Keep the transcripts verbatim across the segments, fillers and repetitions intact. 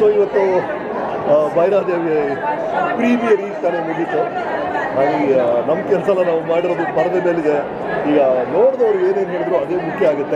So ಇವತ್ತು Bhairadevi premier ಈಗ ತಾನೇ ಮುಗೀತು. ಹಾಗಾಗಿ ನಮ್ಮ ಕೆಲಸ ಎಲ್ಲ ನಾವು ಮಾಡಿರೋದು ಪರದೆ ಮೇಲಿದೆ. ಈಗ ನೋಡಿದವ್ರು ಏನೇನು ಹೇಳಿದ್ರು ಅದೇ ಮುಖ್ಯ ಆಗುತ್ತೆ.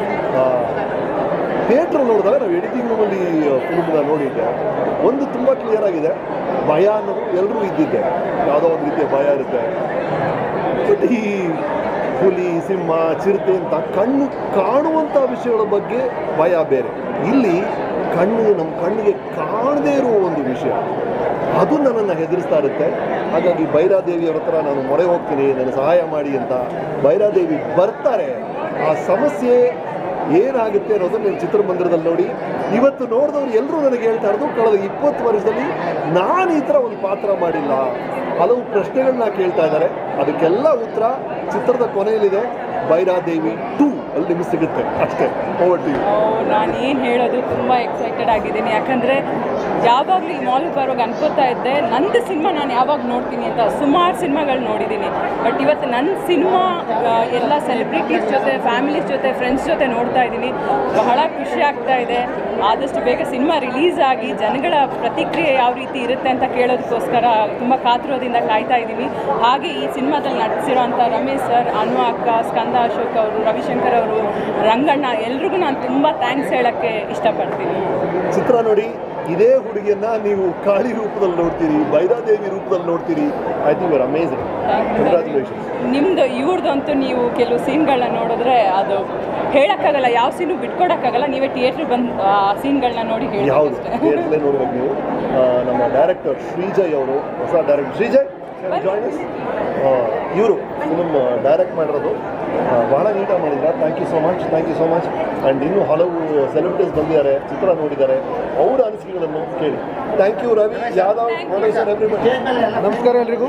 ಥಿಯೇಟ್ರಲ್ಲಿ ನೋಡಿದಾಗ ನಾವು ಎಡಿಟಿಂಗ್ ರೂಮಲ್ಲಿ ಫಿಲ್ಮ್ನ ನೋಡಿದ್ದೆ. ಒಂದು ತುಂಬ ಕ್ಲಿಯರ್ ಆಗಿದೆ, ಭಯ ಅನ್ನೋದು ಎಲ್ಲರೂ ಇದ್ದಿದ್ದೆ, ಯಾವುದೋ ಒಂದು ರೀತಿಯ ಭಯ ಇರುತ್ತೆ. ಬಟ್ ಈ ಹುಲಿ, ಸಿಂಹ, ಚಿರತೆ ಅಂತ ಕಣ್ಣು ಕಾಣುವಂಥ ವಿಷಯಗಳ ಬಗ್ಗೆ ಭಯ ಬೇರೆ. ಇಲ್ಲಿ ಕಣ್ಣು ನಮ್ಮ ಕಣ್ಣಿಗೆ ಕಾಣದೇ ಇರುವ ಒಂದು ವಿಷಯ, ಅದು ನನ್ನನ್ನು ಹೆದರಿಸ್ತಾ ಇರುತ್ತೆ. ಹಾಗಾಗಿ ಭೈರಾದೇವಿಯವ್ರ ಹತ್ರ ನಾನು ಮೊರೆ ಹೋಗ್ತೀನಿ, ನನಗೆ ಸಹಾಯ ಮಾಡಿ ಅಂತ. ಭೈರಾದೇವಿ ಬರ್ತಾರೆ, ಆ ಸಮಸ್ಯೆ ಏನಾಗುತ್ತೆ ಅನ್ನೋದನ್ನು ನೀವು ಚಿತ್ರಮಂದಿರದಲ್ಲಿ ನೋಡಿ. ಇವತ್ತು ನೋಡಿದವ್ರು ಎಲ್ಲರೂ ನನಗೆ ಹೇಳ್ತಾ ಇರೋದು, ಕಳೆದ ಇಪ್ಪತ್ತು ವರ್ಷದಲ್ಲಿ ನಾನು ಈ ಥರ ಒಂದು ಪಾತ್ರ ಮಾಡಿಲ್ಲ. ಹಲವು ಪ್ರಶ್ನೆಗಳನ್ನ ಕೇಳ್ತಾ ಇದ್ದಾರೆ. ಅದಕ್ಕೆಲ್ಲ ಉತ್ತರ ಚಿತ್ರದ ಕೊನೆಯಲ್ಲಿದೆ. ಭೈರಾದೇವಿ ಟೂ ಅಲ್ಲಿ ನಿಮಗೆ ಸಿಗುತ್ತೆ ಅಷ್ಟೇ. Over to you. ನಾನು ಏನು ಹೇಳೋದು, ತುಂಬ ಎಕ್ಸೈಟೆಡ್ ಆಗಿದ್ದೀನಿ. ಯಾಕಂದರೆ ಯಾವಾಗಲೂ ಈ ಮಾಲ್ಗೆ ಬರುವಾಗ ಅನ್ಕೋತಾ ಇದ್ದೆ ನಂದು ಸಿನಿಮಾ ನಾನು ಯಾವಾಗ ನೋಡ್ತೀನಿ ಅಂತ. ಸುಮಾರು ಸಿನಿಮಾಗಳು ನೋಡಿದ್ದೀನಿ, ಬಟ್ ಇವತ್ತು ನನ್ನ ಸಿನಿಮಾ ಎಲ್ಲ ಸೆಲೆಬ್ರಿಟೀಸ್ ಜೊತೆ, ಫ್ಯಾಮಿಲೀಸ್ ಜೊತೆ, ಫ್ರೆಂಡ್ಸ್ ಜೊತೆ ನೋಡ್ತಾ ಇದ್ದೀನಿ. ಬಹಳ ಖುಷಿ ಆಗ್ತಾ ಇದೆ. ಆದಷ್ಟು ಬೇಗ ಸಿನಿಮಾ ರಿಲೀಸ್ ಆಗಿ ಜನಗಳ ಪ್ರತಿಕ್ರಿಯೆ ಯಾವ ರೀತಿ ಇರುತ್ತೆ ಅಂತ ಕೇಳೋದಕ್ಕೋಸ್ಕರ ತುಂಬ ಕಾತುರದಿಂದ ಕಾಯ್ತಾ ಇದ್ದೀವಿ. ಹಾಗೆ ಈ ಸಿನಿಮಾದಲ್ಲಿ ನಟಿಸಿರೋಂಥ ರಮೇಶ್ ಸರ್, ಅನು ಅಕ್ಕ, ಸ್ಕಂದ ಅಶೋಕ್ ಅವರು, ರವಿಶಂಕರ್ ಅವರು, ರಂಗಣ್ಣ, ಎಲ್ರಿಗೂ ನಾನು ತುಂಬ ಥ್ಯಾಂಕ್ಸ್ ಹೇಳೋಕ್ಕೆ ಇಷ್ಟಪಡ್ತೀನಿ. ಚಿತ್ರ ನೋಡಿ, ಇದೇ ಹುಡುಗಿಯನ್ನ ನೀವು ಕಾಳಿ ರೂಪದಲ್ಲಿ ನೋಡ್ತೀರಿ, ಭೈರಾದೇವಿ ರೂಪದಲ್ಲಿ ನೋಡ್ತೀರಿ. I think you are amazing. Congratulations. ನಿಮ್ಮದು ಇವ್ರದ್ದಂತೂ ನೀವು ಕೆಲವು ಸೀನ್ಗಳನ್ನ ನೋಡಿದ್ರೆ ಅದು ಹೇಳೋಕ್ಕಾಗಲ್ಲ, ಯಾವ ಸೀನು ಬಿಟ್ಕೊಡೋಕ್ಕಾಗಲ್ಲ. ನೀವೇ ಥಿಯೇಟ್ರಿಗೆ ಬಂದು ಆ ಸೀನ್ಗಳನ್ನ ನೋಡಿ ಹೇಳಿ. ಯಾವುದು ಥಿಯೇಟ್ರಲ್ಲೇ ನೋಡ್ಬೇಕು ನೀವು. ನಮ್ಮ ಡೈರೆಕ್ಟರ್ ಶ್ರೀಜಯ್ ಅವರು, ಹೊಸ ಡೈರೆಕ್ಟರ್ ಶ್ರೀಜಯ್ ಜಾಯ್ನಸ್, ಇವರು ಫಿಲ್ಮ್ ಡೈರೆಕ್ಟ್ ಮಾಡಿರೋದು. ಭಾಳ ನೀಟಾಗಿ ಮಾಡಿದ್ದಾರೆ. Thank you so much, thank you so much. And ಇನ್ನೂ ಹಲವು ಸೆಲೆಬ್ರಿಟೀಸ್ ಬಂದಿದ್ದಾರೆ, ಚಿತ್ರ ನೋಡಿದ್ದಾರೆ, ಅವರ ಅನಿಸಿಕೆಗಳನ್ನು ಕೇಳಿ. Thank you Ravi Yadav, producer, everybody. ನಮಸ್ಕಾರ ಎಲ್ರಿಗೂ.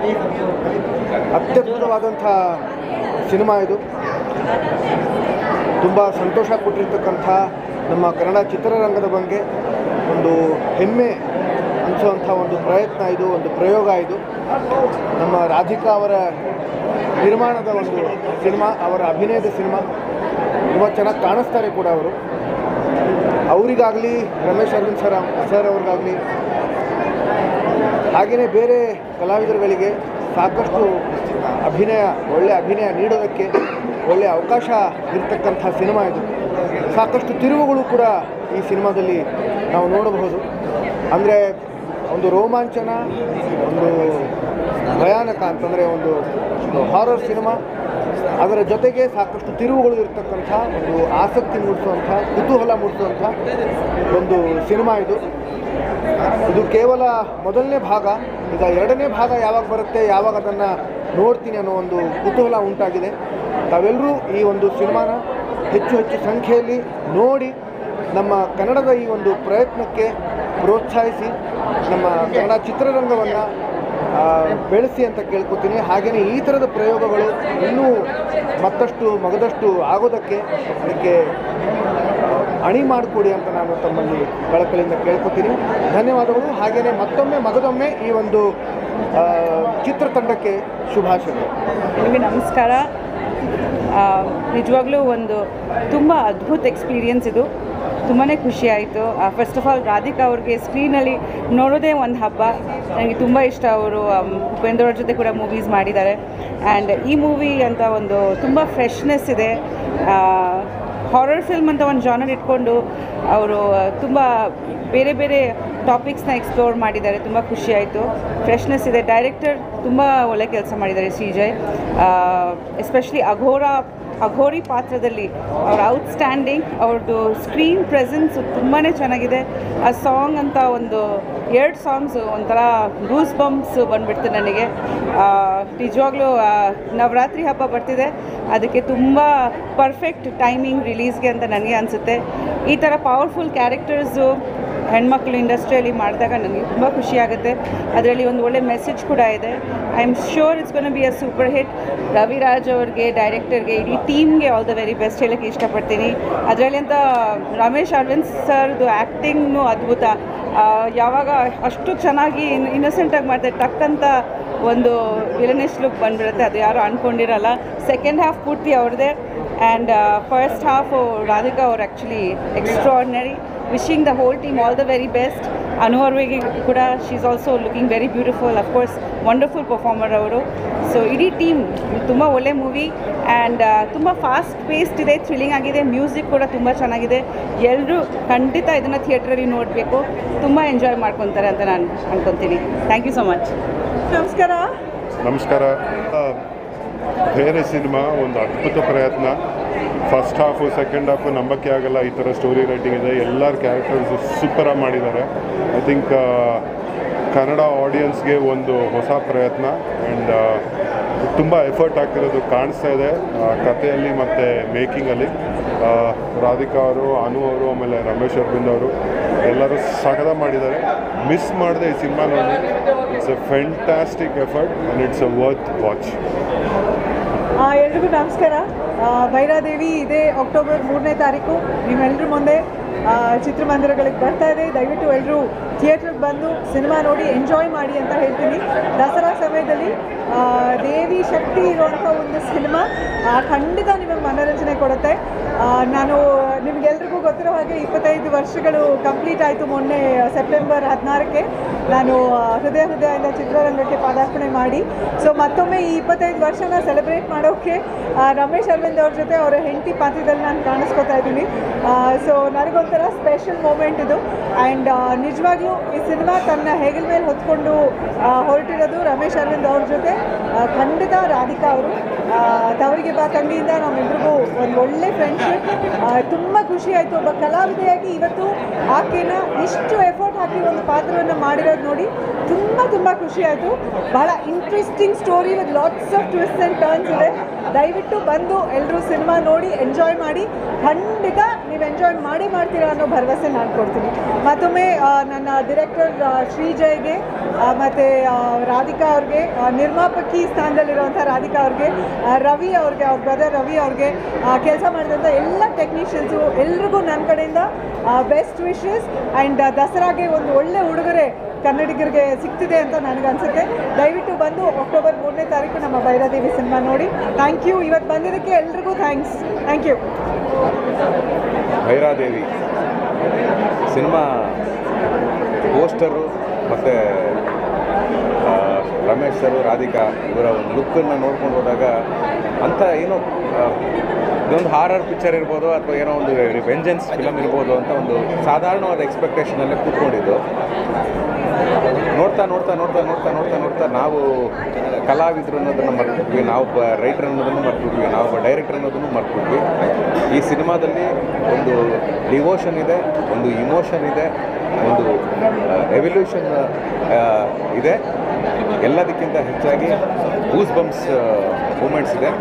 ಅತ್ಯದ್ಭುತವಾದಂಥ ಸಿನಿಮಾ ಇದು. ತುಂಬ ಸಂತೋಷ ಕೊಟ್ಟಿರ್ತಕ್ಕಂಥ ನಮ್ಮ ಕನ್ನಡ ಚಿತ್ರರಂಗದ ಬಗ್ಗೆ ಒಂದು ಹೆಮ್ಮೆ ಅನಿಸುವಂಥ ಒಂದು ಪ್ರಯತ್ನ ಇದು, ಒಂದು ಪ್ರಯೋಗ ಇದು. ನಮ್ಮ ರಾಧಿಕಾ ಅವರ ನಿರ್ಮಾಣದ ಒಂದು ಸಿನಿಮಾ, ಅವರ ಅಭಿನಯದ ಸಿನಿಮಾ. ತುಂಬ ಚೆನ್ನಾಗಿ ಕಾಣಿಸ್ತಾರೆ ಕೂಡ ಅವರು. ಅವರಿಗಾಗಲಿ, ರಮೇಶ್ ಅರವಿಂದ್ ಸರ್ ಸರ್ ಅವ್ರಿಗಾಗಲಿ, ಹಾಗೆಯೇ ಬೇರೆ ಕಲಾವಿದರುಗಳಿಗೆ ಸಾಕಷ್ಟು ಅಭಿನಯ, ಒಳ್ಳೆಯ ಅಭಿನಯ ನೀಡೋದಕ್ಕೆ ಒಳ್ಳೆಯ ಅವಕಾಶ ಇರತಕ್ಕಂಥ ಸಿನಿಮಾ ಇದು. ಸಾಕಷ್ಟು ತಿರುವುಗಳು ಕೂಡ ಈ ಸಿನಿಮಾದಲ್ಲಿ ನಾವು ನೋಡಬಹುದು. ಅಂದರೆ ಒಂದು ರೋಮಾಂಚನ, ಒಂದು ಭಯಾನಕ ಅಂತಂದರೆ ಒಂದು ಹಾರರ್ ಸಿನಿಮಾ, ಅದರ ಜೊತೆಗೆ ಸಾಕಷ್ಟು ತಿರುವುಗಳು ಇರತಕ್ಕಂಥ ಒಂದು ಆಸಕ್ತಿ ಮೂಡಿಸುವಂಥ, ಕುತೂಹಲ ಮೂಡಿಸುವಂಥ ಒಂದು ಸಿನಿಮಾ ಇದು. ಇದು ಕೇವಲ ಮೊದಲನೇ ಭಾಗ. ಈಗ ಎರಡನೇ ಭಾಗ ಯಾವಾಗ ಬರುತ್ತೆ, ಯಾವಾಗ ಅದನ್ನು ನೋಡ್ತೀನಿ ಅನ್ನೋ ಒಂದು ಕುತೂಹಲ ಉಂಟಾಗಿದೆ. ತಾವೆಲ್ಲರೂ ಈ ಒಂದು ಸಿನಿಮಾನ ಹೆಚ್ಚು ಹೆಚ್ಚು ಸಂಖ್ಯೆಯಲ್ಲಿ ನೋಡಿ ನಮ್ಮ ಕನ್ನಡದ ಈ ಒಂದು ಪ್ರಯತ್ನಕ್ಕೆ ಪ್ರೋತ್ಸಾಹಿಸಿ ನಮ್ಮ ಕನ್ನಡ ಚಿತ್ರರಂಗವನ್ನು ಬೆಳೆಸಿ ಅಂತ ಕೇಳ್ಕೊತೀನಿ. ಹಾಗೆಯೇ ಈ ಥರದ ಪ್ರಯೋಗಗಳು ಇನ್ನೂ ಮತ್ತಷ್ಟು ಮಗದಷ್ಟು ಆಗೋದಕ್ಕೆ ಅದಕ್ಕೆ ಅಣಿ ಮಾಡಿಕೊಡಿ ಅಂತ ನಾನು ತಮ್ಮಲ್ಲಿ ಕಳಕಳಿಯಿಂದ ಕೇಳ್ಕೊತೀನಿ. ಧನ್ಯವಾದಗಳು. ಹಾಗೆಯೇ ಮತ್ತೊಮ್ಮೆ ಮಗದೊಮ್ಮೆ ಈ ಒಂದು ಚಿತ್ರತಂಡಕ್ಕೆ ಶುಭಾಶಯಗಳು. ನಿಮಗೆ ನಮಸ್ಕಾರ. ನಿಜವಾಗ್ಲೂ ಒಂದು ತುಂಬ ಅದ್ಭುತ ಎಕ್ಸ್ಪೀರಿಯನ್ಸ್ ಇದು. ತುಂಬಾ ಖುಷಿ ಆಯಿತು. ಫಸ್ಟ್ ಆಫ್ ಆಲ್ ರಾಧಿಕಾ ಅವ್ರಿಗೆ ಸ್ಕ್ರೀನಲ್ಲಿ ನೋಡೋದೇ ಒಂದು ಹಬ್ಬ. ನನಗೆ ತುಂಬ ಇಷ್ಟ. ಅವರು ಉಪೇಂದ್ರ ಅವ್ರ ಜೊತೆ ಕೂಡ ಮೂವೀಸ್ ಮಾಡಿದ್ದಾರೆ. ಆ್ಯಂಡ್ ಈ ಮೂವಿ ಅಂತ ಒಂದು ತುಂಬ ಫ್ರೆಶ್ನೆಸ್ ಇದೆ. ಹಾರರ್ ಫಿಲ್ಮ್ ಅಂತ ಒಂದು ಜಾನರ್ ಇಟ್ಕೊಂಡು ಅವರು ತುಂಬ ಬೇರೆ ಬೇರೆ ಟಾಪಿಕ್ಸ್ನ ಎಕ್ಸ್ಪ್ಲೋರ್ ಮಾಡಿದ್ದಾರೆ. ತುಂಬ ಖುಷಿ ಆಯಿತು. ಫ್ರೆಶ್ನೆಸ್ ಇದೆ. ಡೈರೆಕ್ಟರ್ ತುಂಬ ಒಳ್ಳೆ ಕೆಲಸ ಮಾಡಿದ್ದಾರೆ ಶ್ರೀಜಯ್. ಎಸ್ಪೆಷಲಿ ಅಘೋರ ಅಘೋರಿ ಪಾತ್ರದಲ್ಲಿ ಅವ್ರ ಔಟ್ಸ್ಟ್ಯಾಂಡಿಂಗ್. ಅವ್ರದ್ದು ಸ್ಕ್ರೀನ್ ಪ್ರೆಸೆನ್ಸು ತುಂಬಾ ಚೆನ್ನಾಗಿದೆ. ಆ ಸಾಂಗ್ ಅಂತ ಒಂದು ಎರಡು ಸಾಂಗ್ಸು ಒಂಥರ ಗೂಸ್ ಬಂಪ್ಸ್ ಬಂದುಬಿಡ್ತು ನನಗೆ. ನಿಜವಾಗ್ಲೂ ನವರಾತ್ರಿ ಹಬ್ಬ ಬರ್ತಿದೆ, ಅದಕ್ಕೆ ತುಂಬ ಪರ್ಫೆಕ್ಟ್ ಟೈಮಿಂಗ್ ರಿಲೀಸ್ಗೆ ಅಂತ ನನಗೆ ಅನಿಸುತ್ತೆ. ಈ ಥರ ಪವರ್ಫುಲ್ ಕ್ಯಾರೆಕ್ಟರ್ಸು ಹೆಣ್ಮಕ್ಳು ಇಂಡಸ್ಟ್ರಿಯಲ್ಲಿ ಮಾಡಿದಾಗ ನನಗೆ ತುಂಬ ಖುಷಿಯಾಗುತ್ತೆ. ಅದರಲ್ಲಿ ಒಂದು ಒಳ್ಳೆ ಮೆಸೇಜ್ ಕೂಡ ಇದೆ. I am sure it's gonna be a super hit. Raviraj ಅವ್ರಿಗೆ, ಡೈರೆಕ್ಟರ್ಗೆ, ಇಡೀ ಟೀಮ್ಗೆ ಆಲ್ ದ ವೆರಿ ಬೆಸ್ಟ್ ಹೇಳೋಕ್ಕೆ ಇಷ್ಟಪಡ್ತೀನಿ. ಅದರಲ್ಲಿ ಅಂತ ರಮೇಶ್ ಅರವಿಂದ್ ಸರ್ದು ಆ್ಯಕ್ಟಿಂಗ್ನೂ ಅದ್ಭುತ. ಯಾವಾಗ ಅಷ್ಟು ಚೆನ್ನಾಗಿ ಇನ್ನೋಸೆಂಟಾಗಿ ಮಾಡ್ತಾರೆ, ಟಕ್ಕಂತ ಒಂದು ವಿಲನಿಶ್ ಲುಕ್ ಬಂದುಬಿಡುತ್ತೆ. ಅದು ಯಾರೂ ಅಂದ್ಕೊಂಡಿರಲ್ಲ. ಸೆಕೆಂಡ್ ಹಾಫ್ ಪೂರ್ತಿ ಅವ್ರದ್ದೇ. ಆ್ಯಂಡ್ ಫಸ್ಟ್ ಹಾಫು ರಾಧಿಕಾ ಅವ್ರು actually extraordinary. Wishing the whole team all the very best. Anu ಅವ್ರಿಗೆ ಕೂಡ she is also looking very beautiful, of course wonderful performer ಅವರು. ಸೊ ಇಡೀ ಟೀಮ್ ತುಂಬ ಒಳ್ಳೆ ಮೂವಿ ಆ್ಯಂಡ್ ತುಂಬ ಫಾಸ್ಟ್ ಪೇಸ್ಡ್ ಇದೆ, ಥ್ರಿಲ್ಲಿಂಗ್ ಆಗಿದೆ, ಮ್ಯೂಸಿಕ್ ಕೂಡ ತುಂಬ ಚೆನ್ನಾಗಿದೆ. ಎಲ್ಲರೂ ಖಂಡಿತ ಇದನ್ನು ಥಿಯೇಟ್ರಲ್ಲಿ ನೋಡಬೇಕು, ತುಂಬ ಎಂಜಾಯ್ ಮಾಡ್ಕೊತಾರೆ ಅಂತ ನಾನು ಅನ್ಕೊತೀನಿ. Thank you so much. ನಮಸ್ಕಾರ. ನಮಸ್ಕಾರ. ಬೇರೆ ಸಿನಿಮಾ ಒಂದು ಅದ್ಭುತ ಪ್ರಯತ್ನ. ಫಸ್ಟ್ ಹಾಫು ಸೆಕೆಂಡ್ ಹಾಫು ನಂಬಕ್ಕೆ ಆಗಲ್ಲ, ಈ ಥರ ಸ್ಟೋರಿ ರೈಟಿಂಗ್ ಇದೆ. ಎಲ್ಲರ ಕ್ಯಾರೆಕ್ಟರ್ಸು ಸೂಪರಾಗಿ ಮಾಡಿದ್ದಾರೆ. ಐ ಥಿಂಕ್ ಕನ್ನಡ ಆಡಿಯನ್ಸ್ಗೆ ಒಂದು ಹೊಸ ಪ್ರಯತ್ನ ಆ್ಯಂಡ್ ತುಂಬ ಎಫರ್ಟ್ ಹಾಕಿರೋದು ಕಾಣಿಸ್ತಾ ಇದೆ ಕಥೆಯಲ್ಲಿ ಮತ್ತು ಮೇಕಿಂಗಲ್ಲಿ. ರಾಧಿಕಾ ಅವರು, ಅನು ಅವರು, ಆಮೇಲೆ ರಮೇಶ್ ಅರವಿಂದ್ ಅವರು ಎಲ್ಲರೂ ಸಖತ ಮಾಡಿದ್ದಾರೆ. ಮಿಸ್ ಮಾಡದೆ ಈ ಸಿನಿಮಾ ನೋಡಿ. It's a fantastic effort and it's a worth watch. ಎಲ್ರಿಗೂ ನಮಸ್ಕಾರ. ಭೈರಾದೇವಿ ಇದೇ ಅಕ್ಟೋಬರ್ ಮೂರನೇ ತಾರೀಕು ನಿಮ್ಮೆಲ್ಲರ ಮುಂದೆ ಚಿತ್ರಮಂದಿರಗಳಿಗೆ ಬರ್ತಾ ಇದೆ. ದಯವಿಟ್ಟು ಎಲ್ಲರೂ ಥಿಯೇಟ್ರಿಗೆ ಬಂದು ಸಿನಿಮಾ ನೋಡಿ ಎಂಜಾಯ್ ಮಾಡಿ ಅಂತ ಹೇಳ್ತೀನಿ. ದಸರಾ ಸಮಯದಲ್ಲಿ ದೇವಿ ಶಕ್ತಿ ಇರುವಂಥ ಒಂದು ಸಿನಿಮಾ ಖಂಡಿತ ನಿಮಗೆ ಮನೋರಂಜನೆ ಕೊಡುತ್ತೆ. ನಾನು ನಿಮಗೆಲ್ರಿಗೂ ಗೊತ್ತಿರೋ ಹಾಗೆ ಇಪ್ಪತ್ತೈದು ವರ್ಷಗಳು ಕಂಪ್ಲೀಟ್ ಆಯಿತು. ಮೊನ್ನೆ ಸೆಪ್ಟೆಂಬರ್ ಹದಿನಾರಕ್ಕೆ ನಾನು ಹೃದಯ ಹೃದಯದಿಂದ ಚಿತ್ರರಂಗಕ್ಕೆ ಪಾದಾರ್ಪಣೆ ಮಾಡಿ. ಸೊ ಮತ್ತೊಮ್ಮೆ ಈ ಇಪ್ಪತ್ತೈದು ವರ್ಷನ ಸೆಲೆಬ್ರೇಟ್ ಮಾಡೋಕ್ಕೆ ರಮೇಶ್ ಅರವಿಂದ್ ಅವ್ರ ಜೊತೆ ಅವರ ಹೆಂಡತಿ ಪಾತ್ರದಲ್ಲಿ ನಾನು ಕಾಣಿಸ್ಕೊತಾ ಇದ್ದೀನಿ. ಸೊ ನನಗೊಂಥರ ಸ್ಪೆಷಲ್ ಮೂಮೆಂಟ್ ಇದು. ಆ್ಯಂಡ್ ನಿಜವಾಗ್ಲೂ ಈ ಸಿನಿಮಾ ತನ್ನ ಹೆಗಲ ಮೇಲೆ ಹೊತ್ಕೊಂಡು ಹೊರಟಿರೋದು ರಮೇಶ್ ಅರವಿಂದ್ ಅವ್ರ ಜೊತೆ. ಖಂಡಿತ ರಾಧಿಕಾ ಅವರು ತವರಿಗೆ ಬಾ ತಂಗಿಯಿಂದ ನಮ್ಮಿಬ್ರಿಗೂ ಒಂದು ಒಳ್ಳೆ ಫ್ರೆಂಡ್ಶಿಪ್. ತುಂಬ ಖುಷಿ ಆಯಿತು. ಒಬ್ಬ ಕಲಾವಿದೆಯಾಗಿ ಇವತ್ತು ಆಕೆನ ಇಷ್ಟು ಎಫರ್ಟ್ ಹಾಕಿ ಒಂದು ಪಾತ್ರವನ್ನು ಮಾಡಿರೋದು ನೋಡಿ ತುಂಬ ತುಂಬ ಖುಷಿ ಆಯಿತು. ಬಹಳ interesting story with lots of twist and turns ಇದೆ. ದಯವಿಟ್ಟು ಬಂದು ಎಲ್ಲರೂ ಸಿನಿಮಾ ನೋಡಿ ಎಂಜಾಯ್ ಮಾಡಿ. ಖಂಡಿತ ನೀವು ಎಂಜಾಯ್ ಮಾಡಿ ಮಾಡ್ತೀರಾ ಅನ್ನೋ ಭರವಸೆ ನಾನು ಕೊಡ್ತೀನಿ. ಮತ್ತೊಮ್ಮೆ ನನ್ನ ಡೈರೆಕ್ಟರ್ ಶ್ರೀಜಯ್ಗೆ ಮತ್ತು ರಾಧಿಕಾ ಅವ್ರಿಗೆ, ನಿರ್ಮಾಪಕಿ ಸ್ಥಾನದಲ್ಲಿರುವಂಥ ರಾಧಿಕಾ ಅವ್ರಿಗೆ, ರವಿ ಅವ್ರಿಗೆ, ಅವ್ರ ಬ್ರದರ್ ರವಿ ಅವ್ರಿಗೆ, ಕೆಲಸ ಮಾಡಿದಂಥ ಎಲ್ಲ ಟೆಕ್ನಿಷಿಯನ್ಸು ಎಲ್ರಿಗೂ ನನ್ನ ಕಡೆಯಿಂದ ಬೆಸ್ಟ್ ವಿಶಸ್. ಆ್ಯಂಡ್ ದಸರಾಗೆ ಒಂದು ಒಳ್ಳೆ ಉಡುಗೊರೆ ಕನ್ನಡಿಗರಿಗೆ ಸಿಗ್ತಿದೆ ಅಂತ ನನಗನ್ಸುತ್ತೆ. ದಯವಿಟ್ಟು ಬಂದು ಅಕ್ಟೋಬರ್ ಮೂರನೇ ತಾರೀಕು ನಮ್ಮ ಭೈರಾದೇವಿ ಸಿನಿಮಾ ನೋಡಿ. Thank you. ಇವತ್ತು ಬಂದಿದ್ದಕ್ಕೆ ಎಲ್ರಿಗೂ thanks. Thank you. Bhairadevi cinema poster ಮತ್ತು ರಮೇಶ್ ಸರ್, ರಾಧಿಕಾ ಇವರ ಒಂದು ಲುಕ್ಕನ್ನು ನೋಡ್ಕೊಂಡು ಹೋದಾಗ ಅಂಥ ಏನೋ ಇದೊಂದು ಹಾರರ್ ಪಿಕ್ಚರ್ ಇರ್ಬೋದು ಅಥವಾ ಏನೋ ಒಂದು ವೆಂಜೆನ್ಸ್ ಫಿಲಮ್ ಇರ್ಬೋದು ಅಂತ ಒಂದು ಸಾಧಾರಣವಾದ ಎಕ್ಸ್ಪೆಕ್ಟೇಷನಲ್ಲೇ ಕೂತ್ಕೊಂಡಿದ್ದು. ನೋಡ್ತಾ ನೋಡ್ತಾ ನೋಡ್ತಾ ನೋಡ್ತಾ ನೋಡ್ತಾ ನೋಡ್ತಾ ನಾವು ಕಲಾವಿದರು ಅನ್ನೋದನ್ನು ಮರ್ತ್ಬಿಟ್ವಿ, ನಾವು ಒಬ್ಬ ರೈಟರ್ ಅನ್ನೋದನ್ನು ಮರ್ತ್ಬಿಟ್ವಿ, ನಾವು ಒಬ್ಬ ಡೈರೆಕ್ಟರ್ ಅನ್ನೋದನ್ನು ಮರ್ತ್ಬಿಟ್ವಿ. ಈ ಸಿನಿಮಾದಲ್ಲಿ ಒಂದು ಡಿವೋಷನ್ ಇದೆ, ಒಂದು ಇಮೋಷನ್ ಇದೆ, ಒಂದು ಎವಲ್ಯೂಷನ್ ಇದೆ. ಎಲ್ಲದಕ್ಕಿಂತ ಹೆಚ್ಚಾಗಿ ಗೂಸ್ ಬಂಪ್ಸ್ ಮೂಮೆಂಟ್ಸ್ ಇದೆ.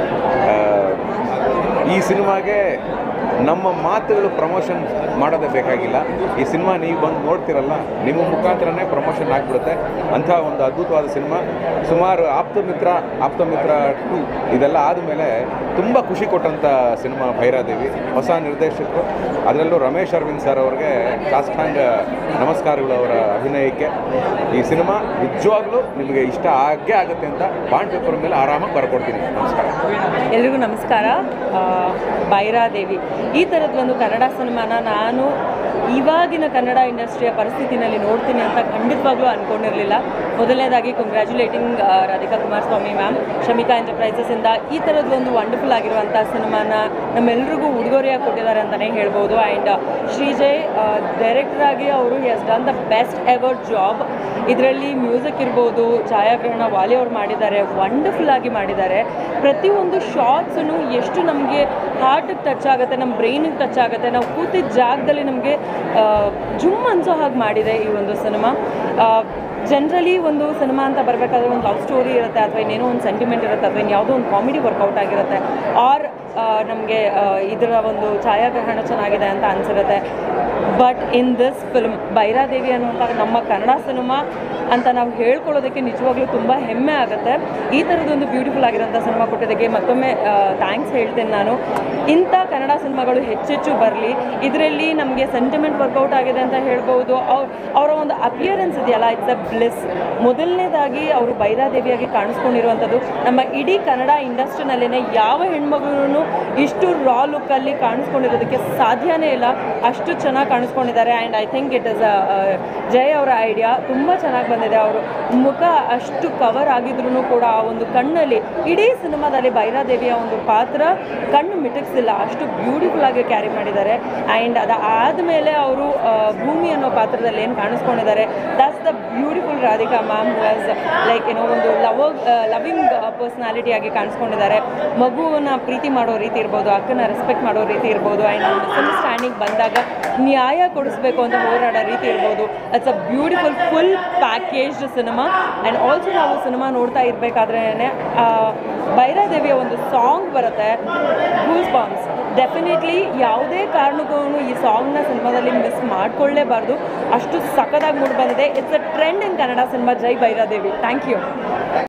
ಈ ಸಿನಿಮಾಗೆ ನಮ್ಮ ಮಾತುಗಳು ಪ್ರಮೋಷನ್ ಮಾಡೋದೇ ಬೇಕಾಗಿಲ್ಲ. ಈ ಸಿನಿಮಾ ನೀವು ಬಂದು ನೋಡ್ತಿರಲ್ಲ, ನಿಮ್ಮ ಮುಖಾಂತರನೇ ಪ್ರಮೋಷನ್ ಆಗಿಬಿಡುತ್ತೆ. ಅಂಥ ಒಂದು ಅದ್ಭುತವಾದ ಸಿನಿಮಾ. ಸುಮಾರು ಆಪ್ತಮಿತ್ರ, ಆಪ್ತಮಿತ್ರ ಟು ಇದೆಲ್ಲ ಆದಮೇಲೆ ತುಂಬ ಖುಷಿ ಕೊಟ್ಟಂಥ ಸಿನಿಮಾ ಭೈರಾದೇವಿ. ಹೊಸ ನಿರ್ದೇಶಕರು, ಅದರಲ್ಲೂ ರಮೇಶ್ ಅರವಿಂದ್ ಸರ್ ಅವ್ರಿಗೆ ಸಾಷ್ಟಾಂಗ ನಮಸ್ಕಾರಗಳು ಅವರ ಅಭಿನಯಕ್ಕೆ. ಈ ಸಿನಿಮಾ ನಿಜವಾಗ್ಲೂ ನಿಮಗೆ ಇಷ್ಟ ಆಗೇ ಆಗುತ್ತೆ ಅಂತ ಬಾಂಡ್ ಪೇಪರ್ ಮೇಲೆ ಆರಾಮಾಗಿ ಬರ್ಕೊಡ್ತೀನಿ. ನಮಸ್ಕಾರ. ಎಲ್ರಿಗೂ ನಮಸ್ಕಾರ. ಭೈರಾದೇವಿ ಈ ಥರದ್ದು ಒಂದು ಕನ್ನಡ ಸಿನಿಮಾನ ನಾನು ಇವಾಗಿನ ಕನ್ನಡ ಇಂಡಸ್ಟ್ರಿಯ ಪರಿಸ್ಥಿತಿನಲ್ಲಿ ನೋಡ್ತೀನಿ ಅಂತ ಖಂಡಿತವಾಗ್ಲೂ ಅಂದ್ಕೊಂಡಿರಲಿಲ್ಲ. ಮೊದಲನೇದಾಗಿ ಕಂಗ್ರ್ಯಾಚುಲೇಟಿಂಗ್ ರಾಧಿಕಾ ಕುಮಾರಸ್ವಾಮಿ ಮ್ಯಾಮ್, ಶಮಿಕಾ ಎಂಟರ್ಪ್ರೈಸಸ್ಸಿಂದ ಈ ಥರದ್ದು ಒಂದು ವಂಡರ್ಫುಲ್ ಆಗಿರುವಂಥ ಸಿನಿಮಾನ ನಮ್ಮೆಲ್ಲರಿಗೂ ಉಡುಗೊರೆಯಾಗಿ ಕೊಟ್ಟಿದ್ದಾರೆ ಅಂತಲೇ ಹೇಳ್ಬೋದು. ಆ್ಯಂಡ್ ಶ್ರೀಜಯ್ ಡೈರೆಕ್ಟರ್ ಆಗಿ ಅವರು he has done the best ever job. ಇದರಲ್ಲಿ ಮ್ಯೂಸಿಕ್ ಇರ್ಬೋದು, ಛಾಯಾಗ್ರಹಣ ವಾಲಿ ಅವ್ರು ಮಾಡಿದ್ದಾರೆ, ವಂಡರ್ಫುಲ್ ಆಗಿ ಮಾಡಿದ್ದಾರೆ. ಪ್ರತಿಯೊಂದು ಶಾರ್ಟ್ಸೂ ಎಷ್ಟು ನಮಗೆ ಹಾರ್ಟಿಗೆ ಟಚ್ ಆಗುತ್ತೆ, ನಮ್ಮ ಬ್ರೈನಿಗೆ ಟಚ್ ಆಗುತ್ತೆ. ನಾವು ಕೂತಿದ್ದ ಜಾಗದಲ್ಲಿ ನಮಗೆ ಜುಮ್ ಅನ್ಸೋ ಹಾಗೆ ಮಾಡಿದೆ ಈ ಒಂದು ಸಿನಿಮಾ. ಜನರಲಿ ಒಂದು ಸಿನಿಮಾ ಅಂತ ಬರಬೇಕಾದ್ರೆ ಒಂದು ಲವ್ ಸ್ಟೋರಿ ಇರುತ್ತೆ, ಅಥವಾ ಇನ್ನೇನೋ ಒಂದು ಸೆಂಟಿಮೆಂಟ್ ಇರುತ್ತೆ, ಅಥವಾ ಇನ್ನು ಯಾವುದೋ ಒಂದು ಕಾಮಿಡಿ ವರ್ಕೌಟ್ ಆಗಿರುತ್ತೆ, ಆರ್ ನಮಗೆ ಇದರ ಒಂದು ಛಾಯಾಗ್ರಹಣ ಚೆನ್ನಾಗಿದೆ ಅಂತ ಅನಿಸಿರುತ್ತೆ. But in this film Bhairadevi ಅನ್ನುವಂಥ ನಮ್ಮ ಕನ್ನಡ ಸಿನಿಮಾ ಅಂತ ನಾವು ಹೇಳ್ಕೊಳ್ಳೋದಕ್ಕೆ ನಿಜವಾಗ್ಲೂ ತುಂಬ ಹೆಮ್ಮೆ ಆಗುತ್ತೆ. ಈ ಥರದೊಂದು ಬ್ಯೂಟಿಫುಲ್ ಆಗಿರೋಂಥ ಸಿನಿಮಾ ಕೊಟ್ಟಿದ್ದಕ್ಕೆ ಮತ್ತೊಮ್ಮೆ ಥ್ಯಾಂಕ್ಸ್ ಹೇಳ್ತೇನೆ ನಾನು. ಇಂಥ ಕನ್ನಡ ಸಿನಿಮಾಗಳು ಹೆಚ್ಚೆಚ್ಚು ಬರಲಿ. ಇದರಲ್ಲಿ ನಮಗೆ ಸೆಂಟಿಮೆಂಟ್ ವರ್ಕೌಟ್ ಆಗಿದೆ ಅಂತ ಹೇಳ್ಬೋದು. ಅವ್ರ ಅವರ ಒಂದು ಅಪಿಯರೆನ್ಸ್ ಇದೆಯಲ್ಲ, ಇಟ್ಸ್ ಅ ಬ್ಲಿಸ್. ಮೊದಲನೇದಾಗಿ ಅವರು ಭೈರಾದೇವಿಯಾಗಿ ಕಾಣಿಸ್ಕೊಂಡಿರುವಂಥದ್ದು ನಮ್ಮ ಇಡೀ ಕನ್ನಡ ಇಂಡಸ್ಟ್ರಿನಲ್ಲೇ ಯಾವ ಹೆಣ್ಮಗಳೂ ಇಷ್ಟು ರಾ ಲುಕ್ಕಲ್ಲಿ ಕಾಣಿಸ್ಕೊಂಡಿರೋದಕ್ಕೆ ಸಾಧ್ಯನೇ ಇಲ್ಲ, ಅಷ್ಟು ಚೆನ್ನಾಗಿ ಕಾಣಿಸ್ಕೊಂಡಿದ್ದಾರೆ. And I think it is Jay ಅವರ ಐಡಿಯಾ ತುಂಬ ಚೆನ್ನಾಗಿ ಬಂದಿದೆ. ಅವರು ಮುಖ ಅಷ್ಟು ಕವರ್ ಆಗಿದ್ರೂ ಕೂಡ ಆ ಒಂದು ಕಣ್ಣಲ್ಲಿ ಇಡೀ ಸಿನಿಮಾದಲ್ಲಿ ಭೈರಾದೇವಿಯ ಒಂದು ಪಾತ್ರ ಕಣ್ಣು ಮಿಟಕ್ಸಿಲ್ಲ, ಅಷ್ಟು ಬ್ಯೂಟಿಫುಲ್ ಆಗಿ ಕ್ಯಾರಿ ಮಾಡಿದ್ದಾರೆ. ಆ್ಯಂಡ್ ಅದಾದಮೇಲೆ ಅವರು ಭೂಮಿ ಅನ್ನೋ ಪಾತ್ರದಲ್ಲಿ ಏನು ಕಾಣಿಸ್ಕೊಂಡಿದ್ದಾರೆ, that's the beautiful Radhika ma'am who has like ಏನೋ ಒಂದು ಲವ್ ಲವಿಂಗ್ ಪರ್ಸ್ನಾಲಿಟಿಯಾಗಿ ಕಾಣಿಸ್ಕೊಂಡಿದ್ದಾರೆ. ಮಗುವನ್ನ ಪ್ರೀತಿ ಮಾಡೋ ರೀತಿ ಇರ್ಬೋದು, ಅಕ್ಕನ ರೆಸ್ಪೆಕ್ಟ್ ಮಾಡೋ ರೀತಿ ಇರ್ಬೋದು, ಆ್ಯಂಡ್ ಮಿಸ್ಅಂಡರ್ಸ್ಟ್ಯಾಂಡಿಂಗ್ ಬಂದಾಗ ನ್ಯಾಯ ಕೊಡಿಸ್ಬೇಕು ಅಂತ ಹೋರಾಡೋ ರೀತಿ ಇರ್ಬೋದು. It's a beautiful full packaged cinema. And also ನಾವು ಸಿನಿಮಾ ನೋಡ್ತಾ ಇರಬೇಕಾದ್ರೇ ಭೈರಾದೇವಿಯ ಒಂದು ಸಾಂಗ್ ಬರುತ್ತೆ, ಗೂಸ್ ಬಾಂಬ್ಸ್. ಡೆಫಿನೆಟ್ಲಿ ಯಾವುದೇ ಕಾರಣಕ್ಕೂ ಈ ಸಾಂಗ್ನ ಸಿನಿಮಾದಲ್ಲಿ ಮಿಸ್ ಮಾಡ್ಕೊಳ್ಳೇಬಾರ್ದು, ಅಷ್ಟು ಸಖತ್ತಾಗಿ ಮೂಡಿ ಬಂದಿದೆ. It's a trend in Kannada cinema. ಜೈ ಭೈರಾದೇವಿ. Thank you.